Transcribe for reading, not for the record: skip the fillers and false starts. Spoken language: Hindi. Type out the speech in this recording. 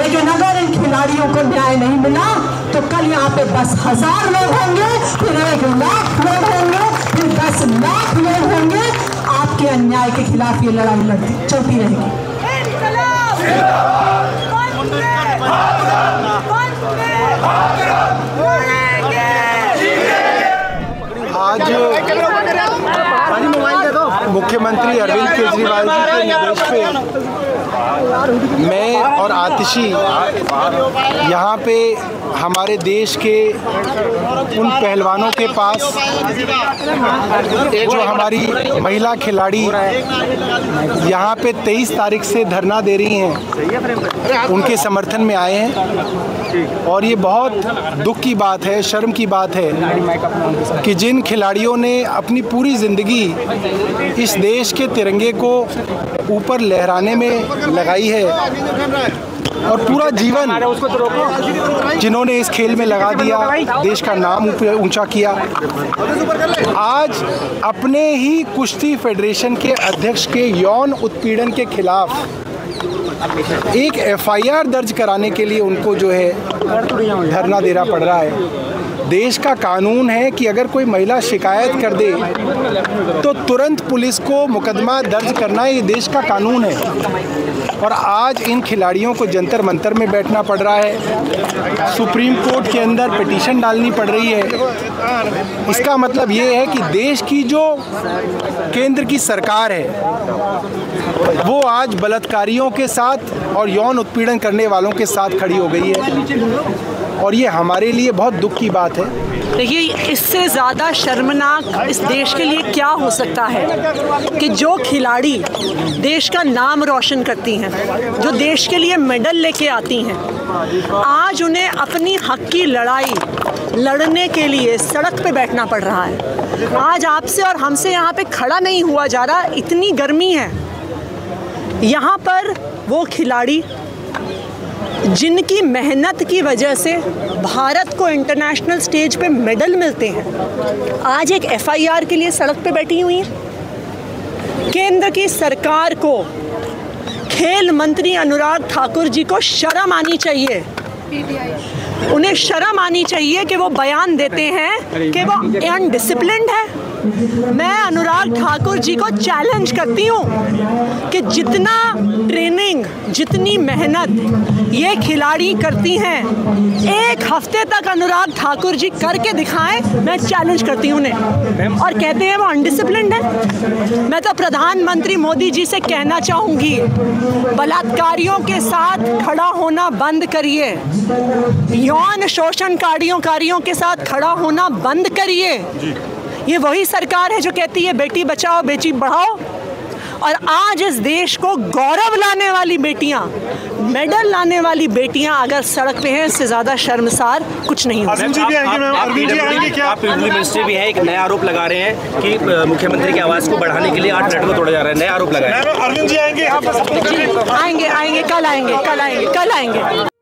लेकिन अगर इन खिलाड़ियों को न्याय नहीं मिला तो कल यहाँ पे बस 1000 लोग होंगे, फिर 1 लाख लोग होंगे, फिर 10 लाख लोग होंगे। आपके अन्याय के खिलाफ ये लड़ाई चलती रहेगी। आज मुख्यमंत्री अरविंद केजरीवाल जी के निर्देश पे मैं और आतिशी यहाँ पे हमारे देश के उन पहलवानों के पास जो हमारी महिला खिलाड़ी यहाँ पे 23 तारीख से धरना दे रही हैं, उनके समर्थन में आए हैं। और ये बहुत दुख की बात है, शर्म की बात है कि जिन खिलाड़ियों ने अपनी पूरी ज़िंदगी इस देश के तिरंगे को ऊपर लहराने में लगाई है और पूरा जीवन जिन्होंने इस खेल में लगा दिया, देश का नाम ऊंचा किया, आज अपने ही कुश्ती फेडरेशन के अध्यक्ष के यौन उत्पीड़न के खिलाफ एक FIR दर्ज कराने के लिए उनको जो है धरना देना पड़ रहा है। देश का कानून है कि अगर कोई महिला शिकायत कर दे तो तुरंत पुलिस को मुकदमा दर्ज करना, ये देश का कानून है। और आज इन खिलाड़ियों को जंतर मंतर में बैठना पड़ रहा है, सुप्रीम कोर्ट के अंदर पिटीशन डालनी पड़ रही है। इसका मतलब ये है कि देश की जो केंद्र की सरकार है वो आज बलात्कारियों के साथ और यौन उत्पीड़न करने वालों के साथ खड़ी हो गई है, और ये हमारे लिए बहुत दुख की बात है। देखिए, इससे ज़्यादा शर्मनाक इस देश के लिए क्या हो सकता है कि जो खिलाड़ी देश का नाम रोशन करती हैं, जो देश के लिए मेडल लेके आती हैं, आज उन्हें अपनी हक की लड़ाई लड़ने के लिए सड़क पे बैठना पड़ रहा है। आज आपसे और हमसे यहाँ पे खड़ा नहीं हुआ जा रहा, इतनी गर्मी है। यहाँ पर वो खिलाड़ी जिनकी मेहनत की वजह से भारत को इंटरनेशनल स्टेज पे मेडल मिलते हैं, आज एक FIR के लिए सड़क पे बैठी हुई हैं। केंद्र की सरकार को, खेल मंत्री अनुराग ठाकुर जी को शर्म आनी चाहिए। उन्हें शर्म आनी चाहिए कि वो बयान देते हैं कि वो अनडिसिप्लिन्ड है। मैं अनुराग ठाकुर जी को चैलेंज करती हूँ कि जितना ट्रेनिंग, जितनी मेहनत ये खिलाड़ी करती हैं, 1 हफ्ते तक अनुराग ठाकुर जी करके दिखाएं। मैं चैलेंज करती हूँ उन्हें। और कहते हैं वो अनडिसिप्लिन्ड है। मैं तो प्रधानमंत्री मोदी जी से कहना चाहूँगी, बलात्कारियों के साथ खड़ा होना बंद करिए, यौन शोषणकारियों के साथ खड़ा होना बंद करिए। ये वही सरकार है जो कहती है बेटी बचाओ बेटी पढ़ाओ, और आज इस देश को गौरव लाने वाली बेटियां, मेडल लाने वाली बेटियां अगर सड़क पे हैं, इससे ज़्यादा शर्मसार कुछ नहीं होगा। आप मिनिस्ट्री भी है, एक नया आरोप लगा रहे हैं कि मुख्यमंत्री की आवाज़ को बढ़ाने के लिए 8 मिनट को तोड़ा जा रहा है, नया आरोप लगा रहे हैं। अरविंद जी आएंगे, कल आएंगे।